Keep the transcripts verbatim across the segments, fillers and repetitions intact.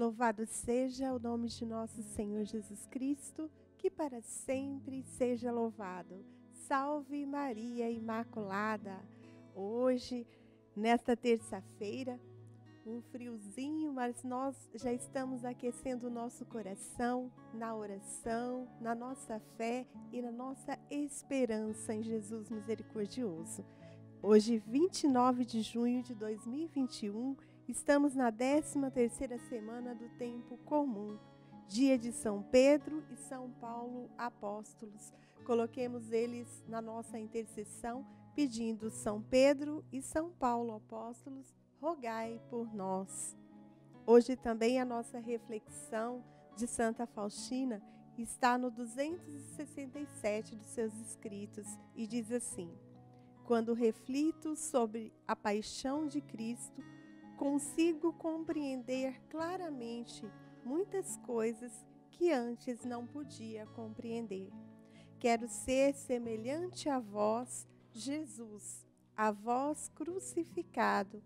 Louvado seja o nome de nosso Senhor Jesus Cristo, que para sempre seja louvado. Salve Maria Imaculada! Hoje, nesta terça-feira, um friozinho, mas nós já estamos aquecendo o nosso coração na oração, na nossa fé e na nossa esperança em Jesus misericordioso. Hoje, vinte e nove de junho de dois mil e vinte e um, estamos na décima terceira semana do tempo comum, dia de São Pedro e São Paulo apóstolos. Coloquemos eles na nossa intercessão, pedindo São Pedro e São Paulo apóstolos, rogai por nós. Hoje também a nossa reflexão de Santa Faustina está no duzentos e sessenta e sete dos seus escritos e diz assim: quando reflito sobre a paixão de Cristo, consigo compreender claramente muitas coisas que antes não podia compreender. Quero ser semelhante a vós, Jesus, a vós crucificado,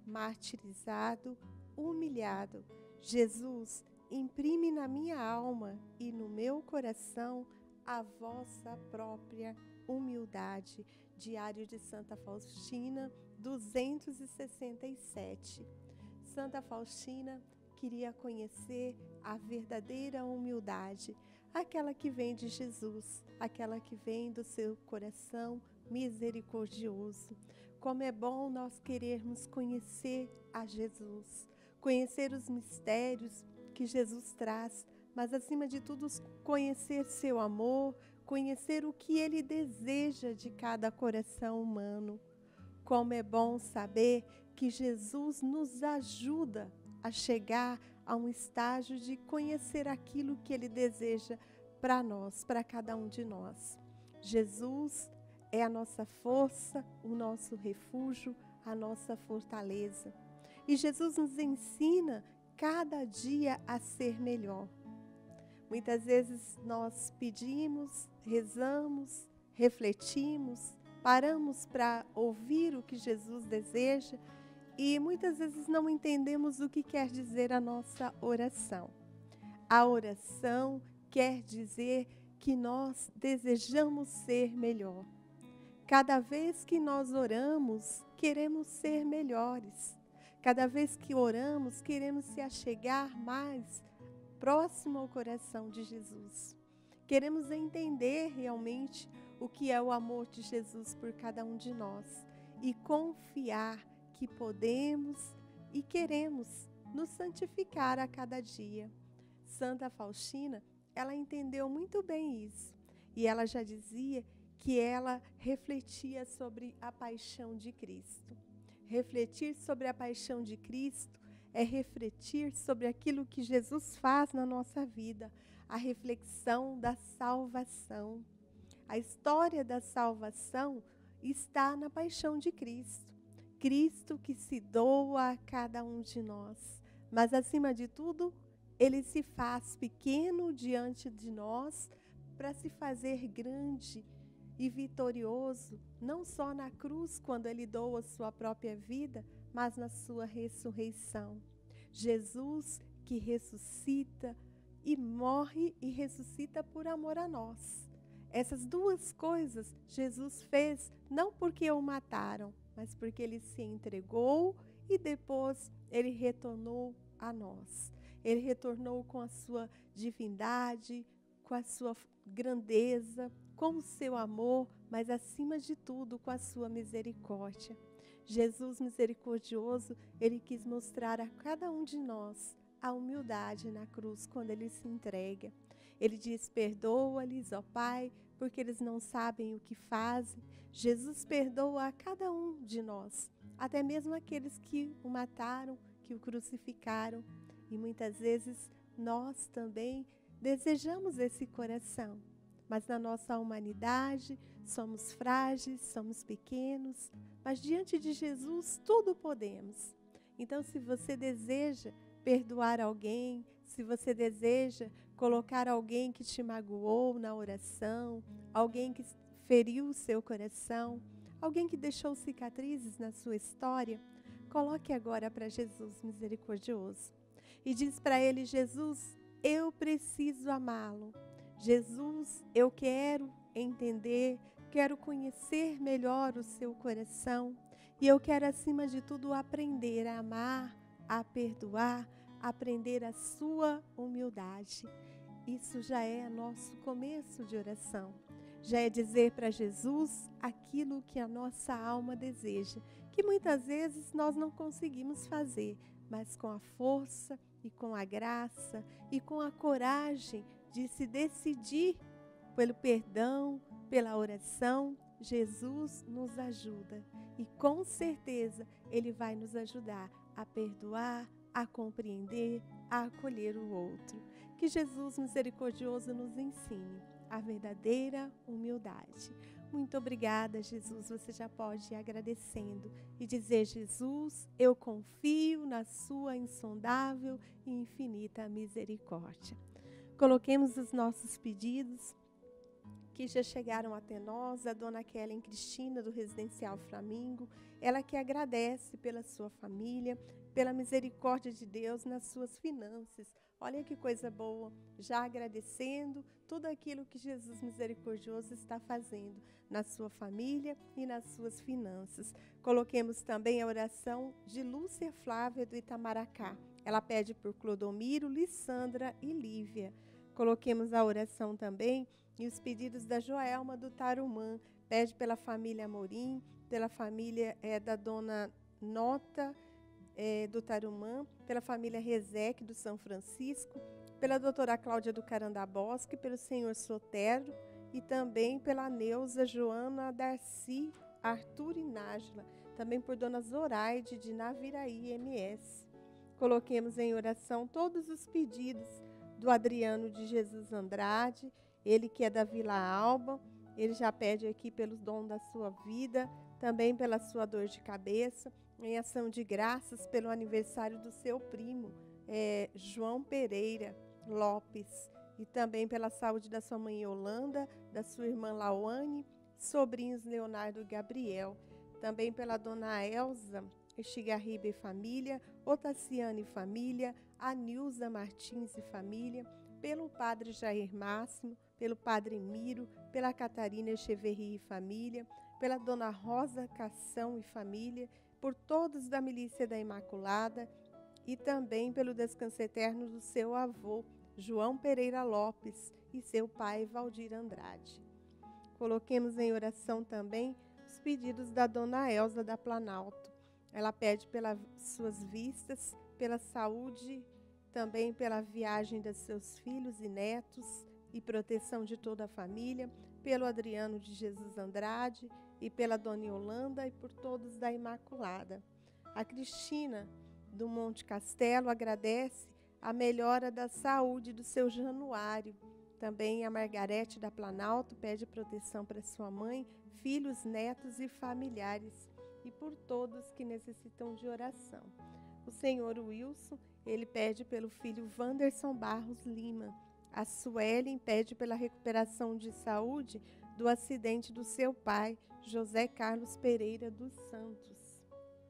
martirizado, humilhado. Jesus, imprime na minha alma e no meu coração a vossa própria humildade. Diário de Santa Faustina, duzentos e sessenta e sete. Santa Faustina queria conhecer a verdadeira humildade, aquela que vem de Jesus, aquela que vem do seu coração misericordioso. Como é bom nós querermos conhecer a Jesus, conhecer os mistérios que Jesus traz, mas acima de tudo conhecer seu amor, conhecer o que Ele deseja de cada coração humano. Como é bom saber que Jesus nos ajuda a chegar a um estágio de conhecer aquilo que Ele deseja para nós, para cada um de nós. Jesus é a nossa força, o nosso refúgio, a nossa fortaleza. E Jesus nos ensina cada dia a ser melhor. Muitas vezes nós pedimos, rezamos, refletimos, paramos para ouvir o que Jesus deseja e muitas vezes não entendemos o que quer dizer a nossa oração. A oração quer dizer que nós desejamos ser melhor. Cada vez que nós oramos, queremos ser melhores. Cada vez que oramos, queremos se achegar mais próximo ao coração de Jesus. Queremos entender realmente o que é o amor de Jesus por cada um de nós e confiar que podemos e queremos nos santificar a cada dia. Santa Faustina, ela entendeu muito bem isso e ela já dizia que ela refletia sobre a paixão de Cristo. Refletir sobre a paixão de Cristo é refletir sobre aquilo que Jesus faz na nossa vida, a reflexão da salvação. A história da salvação está na paixão de Cristo. Cristo que se doa a cada um de nós, mas acima de tudo, Ele se faz pequeno diante de nós para se fazer grande e vitorioso, não só na cruz, quando Ele doa sua própria vida, mas na sua ressurreição. Jesus que ressuscita e morre e ressuscita por amor a nós. Essas duas coisas Jesus fez não porque o mataram, mas porque Ele se entregou e depois Ele retornou a nós. Ele retornou com a sua divindade, com a sua grandeza, com o seu amor, mas acima de tudo com a sua misericórdia. Jesus misericordioso, Ele quis mostrar a cada um de nós a humildade na cruz quando Ele se entrega. Ele diz, perdoa-lhes, ó Pai, porque eles não sabem o que fazem. Jesus perdoa a cada um de nós, até mesmo aqueles que o mataram, que o crucificaram. E muitas vezes nós também desejamos esse coração, mas na nossa humanidade somos frágeis, somos pequenos, mas diante de Jesus tudo podemos. Então, se você deseja perdoar alguém, se você deseja colocar alguém que te magoou na oração, alguém que feriu o seu coração, alguém que deixou cicatrizes na sua história, coloque agora para Jesus misericordioso. e diz para ele: Jesus, eu preciso amá-lo. Jesus, eu quero entender, quero conhecer melhor o seu coração e eu quero, acima de tudo, aprender a amar, a perdoar, aprender a sua humildade. Isso já é nosso começo de oração. Já é dizer para Jesus aquilo que a nossa alma deseja, que muitas vezes nós não conseguimos fazer, mas com a força e com a graça e com a coragem de se decidir pelo perdão, pela oração, Jesus nos ajuda. E com certeza Ele vai nos ajudar a perdoar, a compreender, a acolher o outro. Que Jesus misericordioso nos ensine a verdadeira humildade. Muito obrigada, Jesus. Você já pode ir agradecendo e dizer: Jesus, eu confio na sua insondável e infinita misericórdia. Coloquemos os nossos pedidos que já chegaram até nós, a dona Kellen Cristina, do Residencial Flamingo, ela que agradece pela sua família, pela misericórdia de Deus nas suas finanças. Olha que coisa boa, já agradecendo tudo aquilo que Jesus misericordioso está fazendo na sua família e nas suas finanças. Coloquemos também a oração de Lúcia Flávia, do Itamaracá. Ela pede por Clodomiro, Lissandra e Lívia. Coloquemos a oração também e os pedidos da Joelma, do Tarumã. Pede pela família Amorim, pela família é, da dona Nota, É, do Tarumã, pela família Rezeque, do São Francisco, pela doutora Cláudia do Carandabosque, pelo senhor Sotero e também pela Neuza, Joana, Darcy, Arthur e Nájila, também por dona Zoraide de Naviraí, M S. Coloquemos em oração todos os pedidos do Adriano de Jesus Andrade, ele que é da Vila Alba, ele já pede aqui pelo dom da sua vida, também pela sua dor de cabeça, em ação de graças pelo aniversário do seu primo, é, João Pereira Lopes, e também pela saúde da sua mãe Yolanda, da sua irmã Lauane, sobrinhos Leonardo e Gabriel, também pela dona Elza Estigarriba e família, Otaciane e família, Anilza Martins e família, pelo padre Jair Máximo, pelo padre Miro, pela Catarina Echeverri e família, pela dona Rosa Cação e família, por todos da milícia da Imaculada e também pelo descanso eterno do seu avô, João Pereira Lopes, e seu pai, Valdir Andrade. Coloquemos em oração também os pedidos da dona Elza da Planalto. Ela pede pelas suas vistas, pela saúde, também pela viagem dos seus filhos e netos e proteção de toda a família, pelo Adriano de Jesus Andrade e pela dona Yolanda e por todos da Imaculada. A Cristina do Monte Castelo agradece a melhora da saúde do seu Januário. Também a Margarete da Planalto pede proteção para sua mãe, filhos, netos e familiares e por todos que necessitam de oração. O senhor Wilson, ele pede pelo filho Wanderson Barros Lima. A Suelen pede pela recuperação de saúde do acidente do seu pai, José Carlos Pereira dos Santos.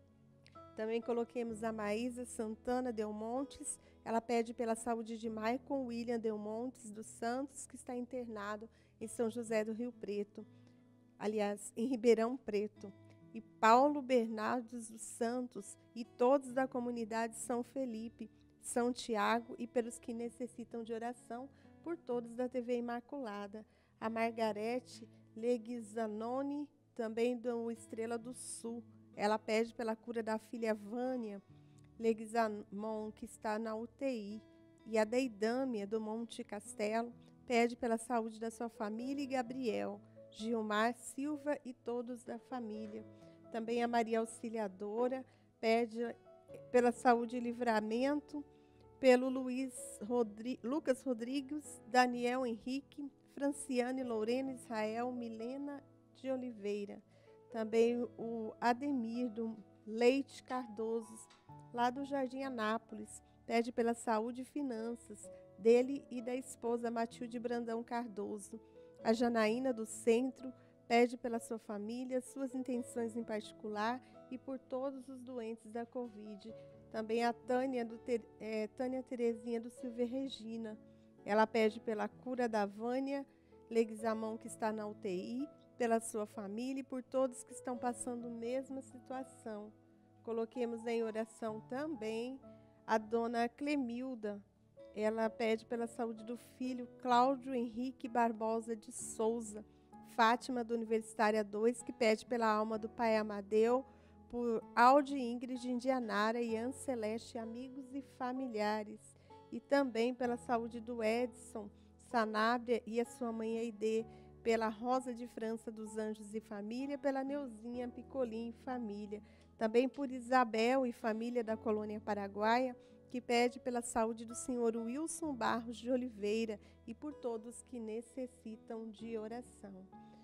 Também coloquemos a Maísa Santana Delmontes. Ela pede pela saúde de Maicon William Delmontes dos Santos, que está internado em São José do Rio Preto, aliás, em Ribeirão Preto. E Paulo Bernardos dos Santos e todos da comunidade São Felipe, São Tiago e pelos que necessitam de oração, por todos da T V Imaculada. A Margarete Leguizanoni, também do Estrela do Sul. Ela pede pela cura da filha Vânia Leguizamon, que está na U T I. E a Deidâmia, do Monte Castelo, pede pela saúde da sua família e Gabriel, Gilmar Silva e todos da família. Também a Maria Auxiliadora pede pela saúde e livramento, pelo Luiz Rodri- Lucas Rodrigues, Daniel Henrique, Franciane Lorena Israel, Milena de Oliveira. Também o Ademir do Leite Cardoso, lá do Jardim Anápolis, pede pela saúde e finanças dele e da esposa Matilde Brandão Cardoso. A Janaína do Centro pede pela sua família, suas intenções em particular e por todos os doentes da Covid Também a Tânia, do, é, Tânia Terezinha do Silvia Regina. Ela pede pela cura da Vânia Leguizamão, que está na U T I, pela sua família e por todos que estão passando a mesma situação. Coloquemos em oração também a dona Clemilda. Ela pede pela saúde do filho Cláudio Henrique Barbosa de Souza. Fátima, do Universitária dois, que pede pela alma do pai Amadeu, por Aldi Ingrid de Indianara, Ian Celeste, amigos e familiares. E também pela saúde do Edson Sanabria e a sua mãe Aide, pela Rosa de França dos Anjos e família, pela Neuzinha Picolim e família. Também por Isabel e família da Colônia Paraguaia, que pede pela saúde do senhor Wilson Barros de Oliveira e por todos que necessitam de oração.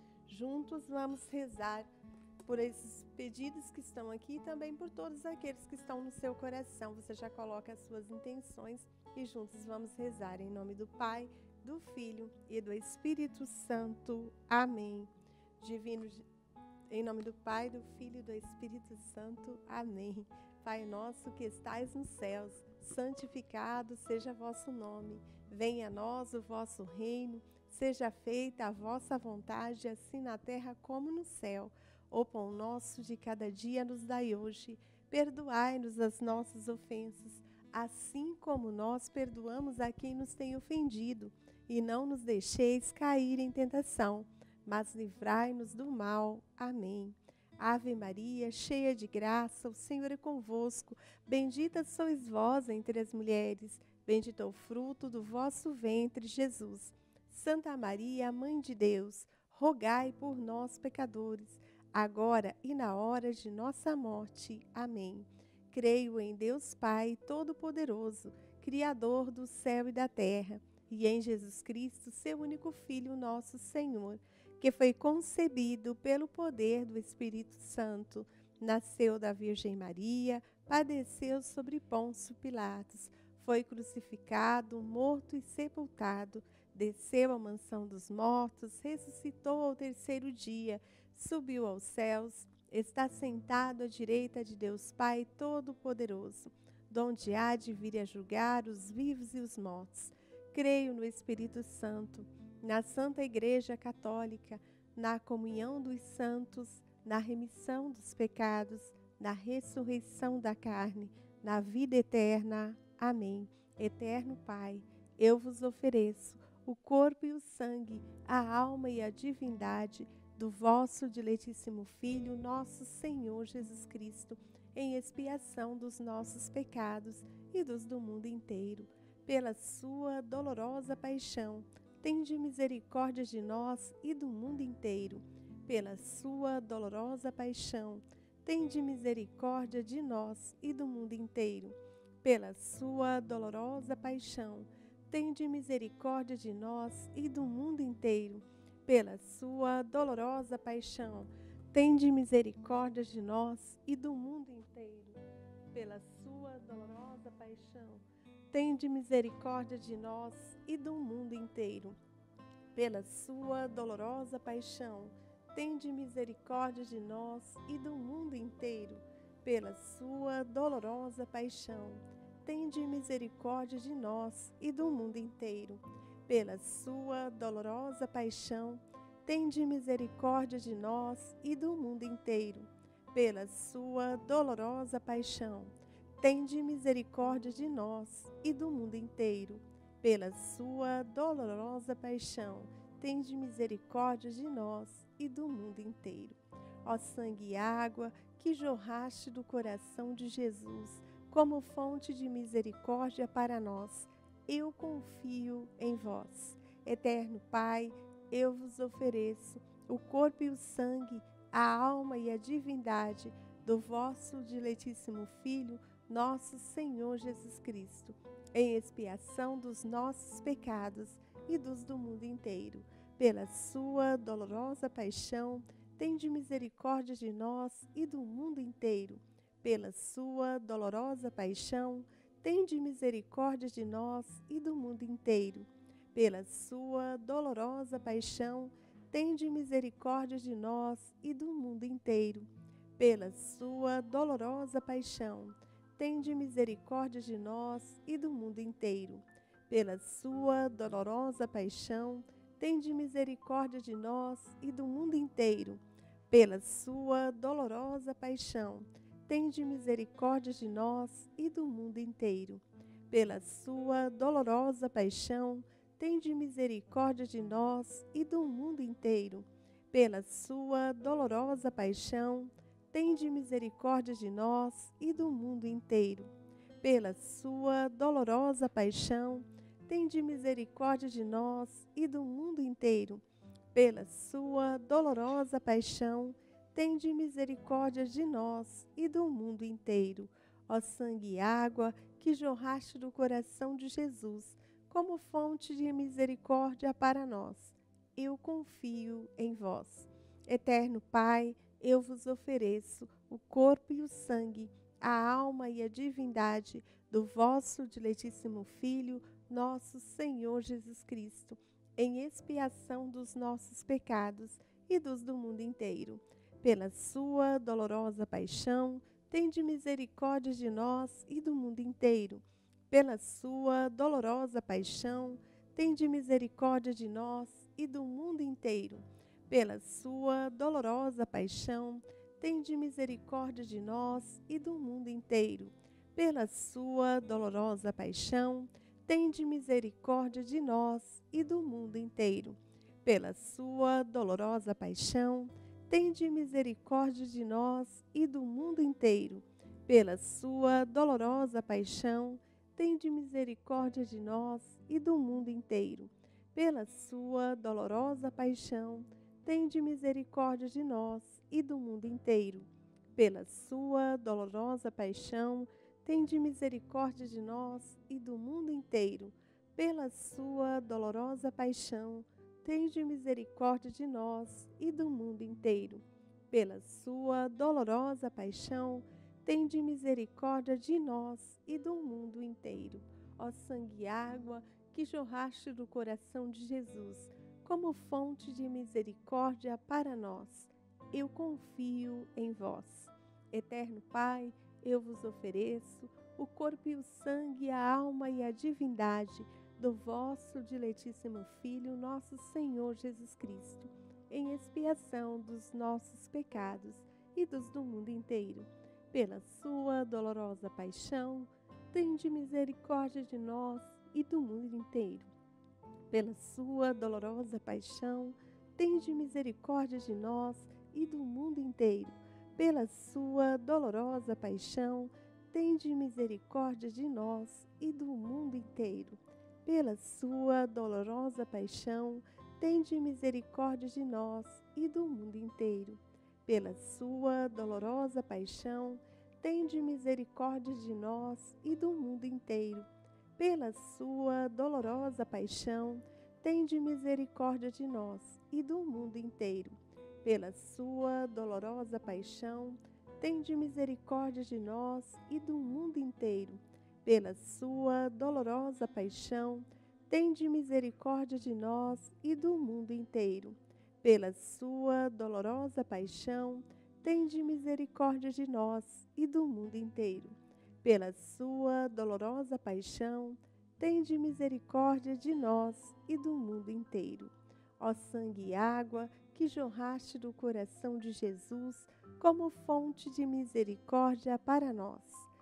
Juntos vamos rezar por esses pedidos que estão aqui e também por todos aqueles que estão no seu coração. Você já coloca as suas intenções e juntos vamos rezar em nome do Pai, do Filho e do Espírito Santo. Amém. Divino, em nome do Pai, do Filho e do Espírito Santo. Amém. Pai nosso que estais nos céus, santificado seja vosso nome. Venha a nós o vosso reino. Seja feita a vossa vontade, assim na terra como no céu. O pão nosso de cada dia nos dai hoje. Perdoai-nos as nossas ofensas, assim como nós perdoamos a quem nos tem ofendido. E não nos deixeis cair em tentação, mas livrai-nos do mal. Amém. Ave Maria, cheia de graça, o Senhor é convosco. Bendita sois vós entre as mulheres. Bendito é o fruto do vosso ventre, Jesus. Santa Maria, Mãe de Deus, rogai por nós, pecadores, agora e na hora de nossa morte. Amém. Creio em Deus Pai Todo-Poderoso, Criador do céu e da terra, e em Jesus Cristo, seu único Filho, nosso Senhor, que foi concebido pelo poder do Espírito Santo, nasceu da Virgem Maria, padeceu sobre Pôncio Pilatos, foi crucificado, morto e sepultado, desceu à mansão dos mortos, ressuscitou ao terceiro dia, subiu aos céus, está sentado à direita de Deus Pai Todo-Poderoso, donde há de vir a julgar os vivos e os mortos. Creio no Espírito Santo, na Santa Igreja Católica, na comunhão dos santos, na remissão dos pecados, na ressurreição da carne, na vida eterna. Amém. Eterno Pai, eu vos ofereço o corpo e o sangue, a alma e a divindade do vosso diletíssimo Filho, nosso Senhor Jesus Cristo, em expiação dos nossos pecados e dos do mundo inteiro. Pela sua dolorosa paixão, tende misericórdia de nós e do mundo inteiro. Pela sua dolorosa paixão, tende misericórdia de nós e do mundo inteiro. Pela sua dolorosa paixão, tende misericórdia de nós e do mundo inteiro. Pela sua dolorosa paixão, tende misericórdia de nós e do mundo inteiro. Pela sua dolorosa paixão, tende misericórdia de nós e do mundo inteiro. Pela sua dolorosa paixão, tende misericórdia de nós e do mundo inteiro. Pela sua dolorosa paixão, tende misericórdia de nós e do mundo inteiro. Pela sua dolorosa paixão, tende misericórdia de nós e do mundo inteiro. Pela sua dolorosa paixão, tende misericórdia de nós e do mundo inteiro. Pela sua dolorosa paixão, tende misericórdia de nós e do mundo inteiro. Ó sangue e água que jorraste do coração de Jesus, como fonte de misericórdia para nós, eu confio em vós. Eterno Pai, eu vos ofereço o corpo e o sangue, a alma e a divindade do vosso diletíssimo Filho, nosso Senhor Jesus Cristo, em expiação dos nossos pecados e dos do mundo inteiro. Pela sua dolorosa paixão, tende misericórdia de nós e do mundo inteiro. Pela sua dolorosa paixão, tende misericórdia de nós e do mundo inteiro. Pela sua dolorosa paixão, tende misericórdia de nós e do mundo inteiro. Pela sua dolorosa paixão, tende misericórdia de nós e do mundo inteiro. Pela sua dolorosa paixão, tende misericórdia de nós e do mundo inteiro. Pela sua dolorosa paixão, tende misericórdia de nós e do mundo inteiro. Pela sua dolorosa paixão, tende misericórdia de nós e do mundo inteiro. Pela sua dolorosa paixão, tende misericórdia de nós e do mundo inteiro. Pela sua dolorosa paixão, tende misericórdia de nós e do mundo inteiro. Pela sua dolorosa paixão, tende misericórdia de nós e do mundo inteiro. Ó sangue e água que jorraste do coração de Jesus, como fonte de misericórdia para nós, eu confio em vós. Eterno Pai, eu vos ofereço o corpo e o sangue, a alma e a divindade do vosso diletíssimo Filho, nosso Senhor Jesus Cristo, em expiação dos nossos pecados e dos do mundo inteiro. Pela sua dolorosa paixão, tende misericórdia de nós e do mundo inteiro. Pela sua dolorosa paixão, tende misericórdia de nós e do mundo inteiro. Pela sua dolorosa paixão, tende misericórdia de nós e do mundo inteiro. Pela sua dolorosa paixão, tende misericórdia de nós e do mundo inteiro. Pela sua dolorosa paixão, tende misericórdia de nós e do mundo inteiro. Pela sua dolorosa paixão, tende misericórdia de nós e do mundo inteiro. Pela sua dolorosa paixão, tende misericórdia de nós e do mundo inteiro. Pela sua dolorosa paixão, tende misericórdia de nós e do mundo inteiro. Pela sua dolorosa paixão, tende misericórdia de nós e do mundo inteiro. Pela sua dolorosa paixão, tende misericórdia de nós e do mundo inteiro. Ó sangue e água que jorraste do coração de Jesus, como fonte de misericórdia para nós, eu confio em vós. Eterno Pai, eu vos ofereço o corpo e o sangue, a alma e a divindade do vosso diletíssimo Filho, nosso Senhor Jesus Cristo, em expiação dos nossos pecados e dos do mundo inteiro. Pela sua dolorosa paixão, tende misericórdia de nós e do mundo inteiro. Pela sua dolorosa paixão, tende misericórdia de nós e do mundo inteiro. Pela sua dolorosa paixão, tende misericórdia de nós e do mundo inteiro. Pela sua dolorosa paixão, tende misericórdia de nós e do mundo inteiro. Pela sua dolorosa paixão, tende misericórdia de nós e do mundo inteiro. Pela sua dolorosa paixão, tende misericórdia de nós e do mundo inteiro. Pela sua dolorosa paixão, tende misericórdia de nós e do mundo inteiro. Pela sua dolorosa paixão, tende misericórdia de nós e do mundo inteiro. Pela sua dolorosa paixão, tende misericórdia de nós e do mundo inteiro. Pela sua dolorosa paixão, tende misericórdia de nós e do mundo inteiro. Ó sangue e água que jorraste do coração de Jesus como fonte de misericórdia para nós,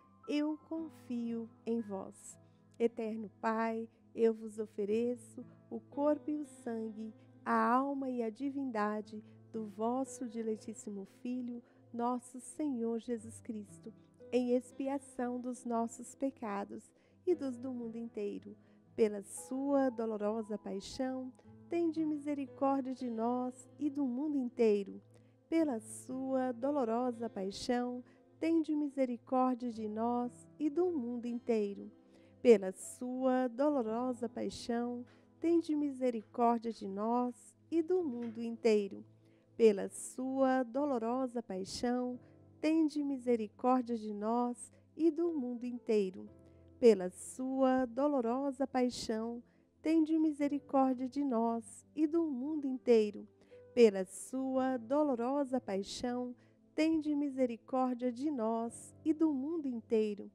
eu confio em vós. Eterno Pai, eu vos ofereço o corpo e o sangue, a alma e a divindade do vosso diletíssimo Filho, nosso Senhor Jesus Cristo, em expiação dos nossos pecados e dos do mundo inteiro. Pela sua dolorosa paixão, tende misericórdia de nós e do mundo inteiro. Pela sua dolorosa paixão, tende misericórdia de nós e do mundo inteiro. Pela sua dolorosa paixão, tende misericórdia de nós e do mundo inteiro. Pela sua dolorosa paixão, tende misericórdia de nós e do mundo inteiro. Pela sua dolorosa paixão, tende misericórdia de nós e do mundo inteiro. Pela sua dolorosa paixão, tende misericórdia de nós e do mundo inteiro.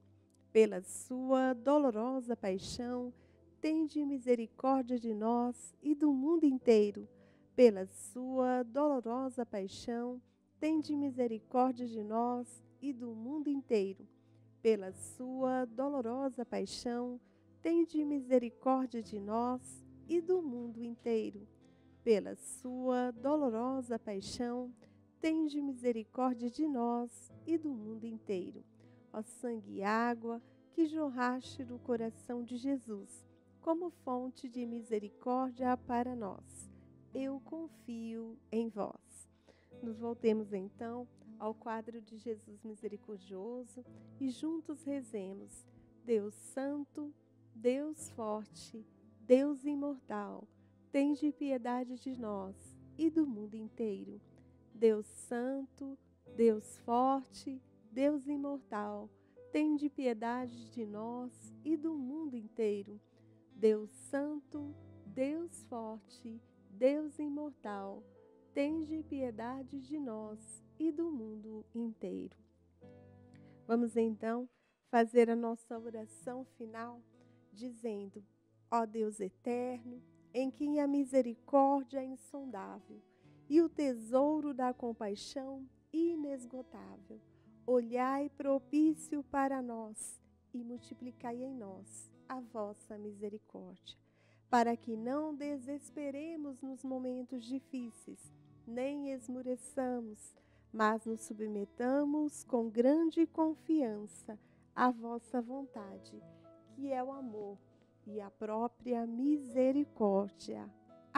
pela sua dolorosa paixão, tende misericórdia de nós e do mundo inteiro. Pela sua dolorosa paixão, tende misericórdia de nós e do mundo inteiro. Pela sua dolorosa paixão, tende misericórdia de nós e do mundo inteiro. Pela sua dolorosa paixão, tende misericórdia de nós e do mundo inteiro. Ó sangue e água que jorraste do coração de Jesus, como fonte de misericórdia para nós, eu confio em vós. Nos voltemos então ao quadro de Jesus misericordioso e juntos rezemos: Deus Santo, Deus Forte, Deus Imortal, tende piedade de nós e do mundo inteiro. Deus Santo, Deus Forte, Deus Imortal, tende piedade de nós e do mundo inteiro. Deus Santo, Deus Forte, Deus Imortal, tende piedade de nós e do mundo inteiro. Vamos então fazer a nossa oração final, dizendo: ó Deus eterno, em quem a misericórdia é insondável e o tesouro da compaixão inesgotável, olhai propício para nós e multiplicai em nós a vossa misericórdia, para que não desesperemos nos momentos difíceis, nem esmoreçamos, mas nos submetamos com grande confiança à vossa vontade, que é o amor e a própria misericórdia.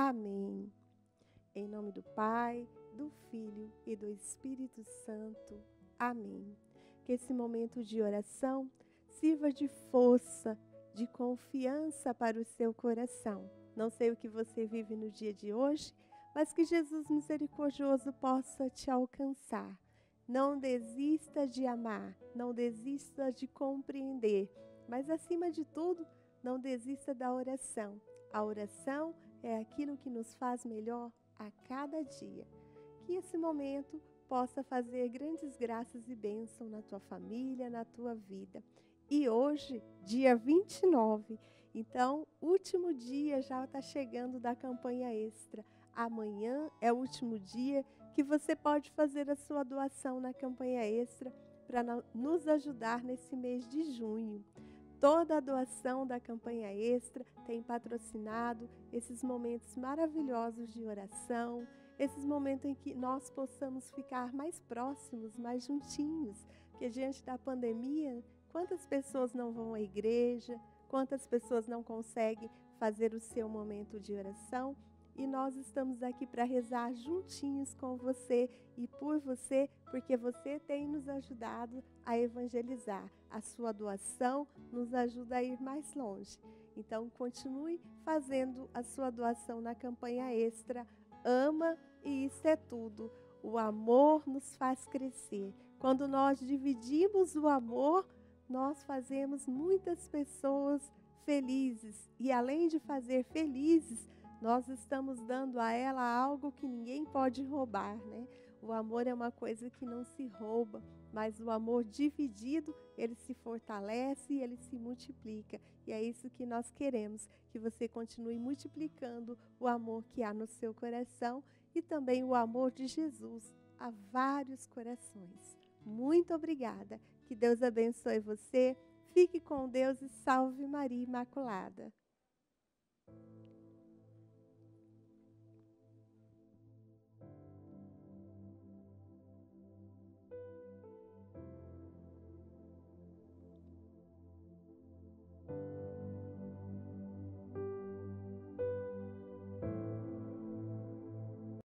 Amém. Em nome do Pai, do Filho e do Espírito Santo. Amém. Que esse momento de oração sirva de força, de confiança para o seu coração. Não sei o que você vive no dia de hoje, mas que Jesus misericordioso possa te alcançar. Não desista de amar, não desista de compreender, mas acima de tudo, não desista da oração. A oração é aquilo que nos faz melhor a cada dia. Que esse momento possa fazer grandes graças e bênçãos na tua família, na tua vida. E hoje, dia vinte e nove, então, último dia já está chegando da campanha extra. Amanhã é o último dia que você pode fazer a sua doação na campanha extra para nos ajudar nesse mês de junho. Toda a doação da campanha extra tem patrocinado esses momentos maravilhosos de oração, esses momentos em que nós possamos ficar mais próximos, mais juntinhos, porque diante da pandemia, quantas pessoas não vão à igreja, quantas pessoas não conseguem fazer o seu momento de oração, e nós estamos aqui para rezar juntinhos com você e por você, porque você tem nos ajudado a evangelizar. A sua doação nos ajuda a ir mais longe. Então, continue fazendo a sua doação na campanha extra. Ama e isso é tudo. O amor nos faz crescer. Quando nós dividimos o amor, nós fazemos muitas pessoas felizes. E além de fazer felizes, nós estamos dando a ela algo que ninguém pode roubar, né? O amor é uma coisa que não se rouba, mas o amor dividido, ele se fortalece e ele se multiplica. E é isso que nós queremos, que você continue multiplicando o amor que há no seu coração e também o amor de Jesus a vários corações. Muito obrigada. Que Deus abençoe você. Fique com Deus e salve Maria Imaculada.